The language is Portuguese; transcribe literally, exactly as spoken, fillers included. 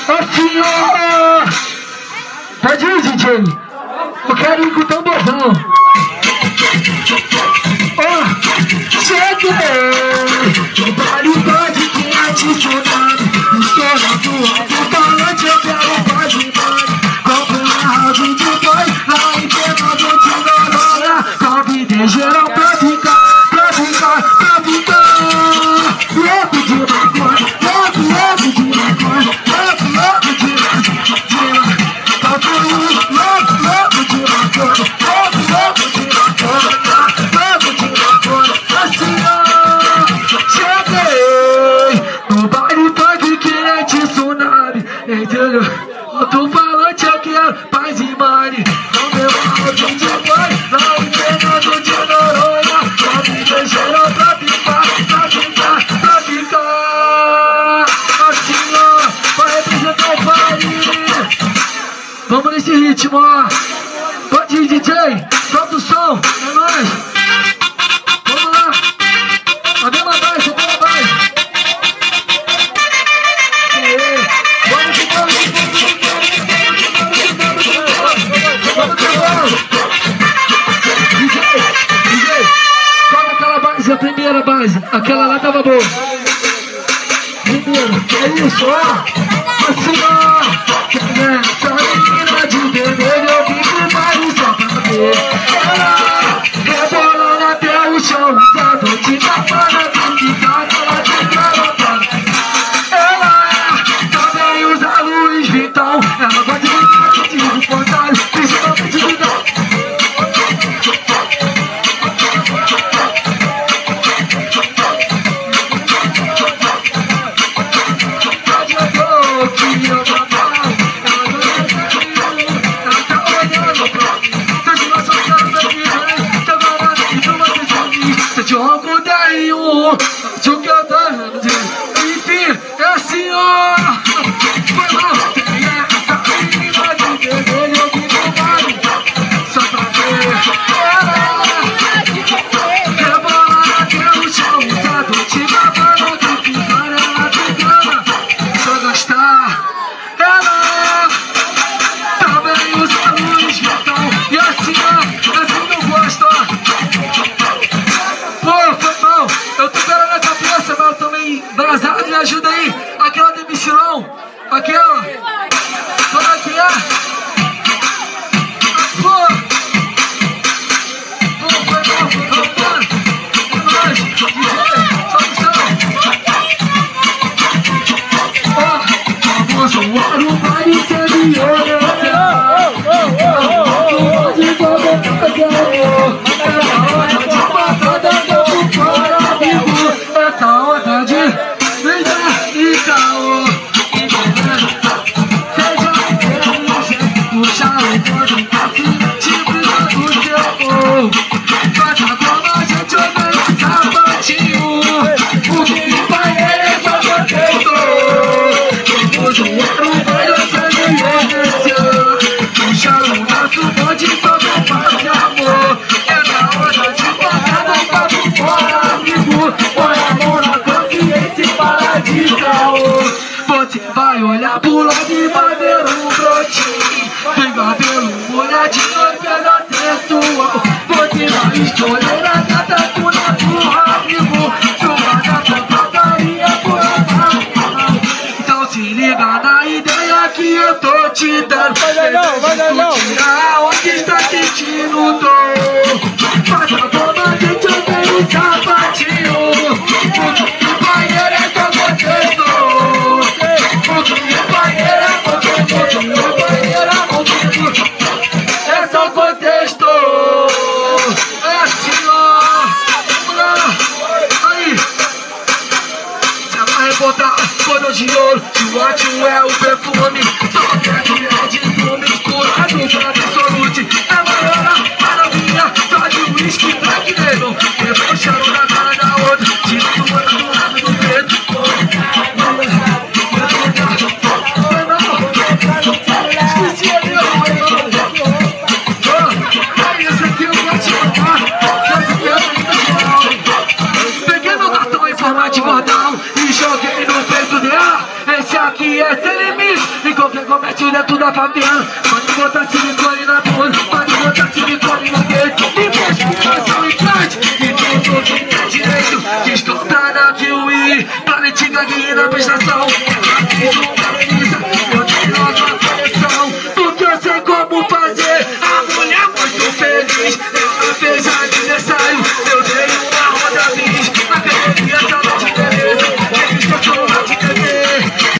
Assim, ó. Pode ir, D J. Eu quero ir com o tamborzão. Ó, cheguei. O baile pode que é te sonando. Estourando alto falante, eu quero paz e mãe. Compre uma house de dois, lá em Fernando de Noronha. Convidei geral pra ficar, pra ficar, pra ficar. Louco de maconha, louco, louco de maconha, louco, louco de maconha. Louco, louco, louco de maconha, louco, louco de maconha, louco de maconha. Assim, ó, cheguei no baile funk que é de tsunami, entendeu? Alto falante, eu quero paz e money. No meu áudio de boy, lá em Fernando de Noronha. Convidei geral pra ficar, pra ficar, pra ficar. Assim, ó, vai representar o baile. Vamos nesse ritmo, ó. Pode ir, D J, solta o som, é nóis. Vamos lá. A mesma base, a mesma base. Vamos que vamos, vamos que vamos. D J, D J, toca aquela base, a primeira base. Aquela lá tava boa. Primeira, é isso, ó. Assim, ó. Essa menina de vermelho, eu vim pro baile só pra ver ela rebolando até o chão, usando de cafana, brincando, ela de garota. Ela também usa Louis Vuitton, ela gosta de marketing, de contrário, principalmente de não. Adiantou que eu vou de ronco daí um de um cantando. Enfim, é assim, ó. Foi mal. Tem essa menina de vermelho, eu vim pro baile só pra ver ela rebolar até o chão, usado de babana, que ficar ela pegando, só gostar. Ela também usa Louis Vuitton. E assim, ó, assim que eu gosto, ó. Pô, foi mal, eu tô pegando na cabeça, mas eu tô meio vazado, me ajuda aí. Aquela de Michelão, aquela, como é que é? Pô, pô, foi mal, foi mal, é nóis, D J, solução. Ó, vamos zoar o baile sem me olhar. Pode só ver essa onda de vida e caô. Seja inteligente, puxa o bode, te brilha do teu povo. Faz a dona, a gente odeia o sapatinho. O que vai é só contexto. Vamos zoar o baile sem violência. Puxa o nosso bode, só com paz e amor. É na hora de pagar, não papo fora, amigo. Põe a mão na consciência e para de caô. Você vai olhar pro lado e vai ver um brotinho. Tem cabelo molhadinho, pega sensual. Você vai escolher a gata com na tua, amigo. Sua gata padaria por acaso. Então se liga na ideia que eu tô te dando. Vai não, vai não. Tirar onde está sentindo dor. Faz a bomba, gente, eu tenho um sapatinho. O banheiro é só contexto. O banheiro é só contexto. O banheiro é contexto. É só contexto. É assim, ó. Aí. Você vai botar cor de ouro. Se o ótimo é o perfume. Só quer que é de fumo misturado pra absolute. É maior a maravilha. Só de whisky, black negro. Debochando na cara da outra. Tirando uma do lado do preto. Esqueci ali, ó. É isso aqui, eu vou te contar. Peguei meu cartão em formato de gordão e joguei no peito dela. Esse aqui é é sem limite. E qualquer comete dentro da favela. Pode botar silicone na bunda, pode botar silicone no dedo. E mexe com coração e trate. E tudo que é direito. Descontar na Piuí, palete gaguinha na prestação.